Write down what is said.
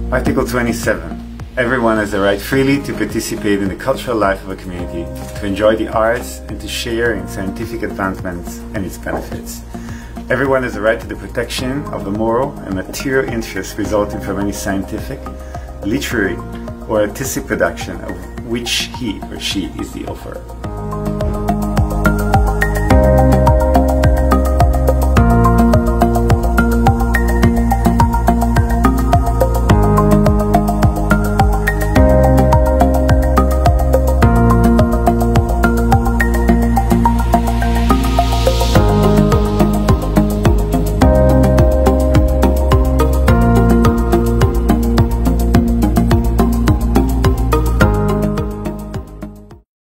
Article 27. Everyone has the right freely to participate in the cultural life of a community, to enjoy the arts, and to share in scientific advancements and its benefits. Everyone has the right to the protection of the moral and material interests resulting from any scientific, literary, or artistic production of which he or she is the author.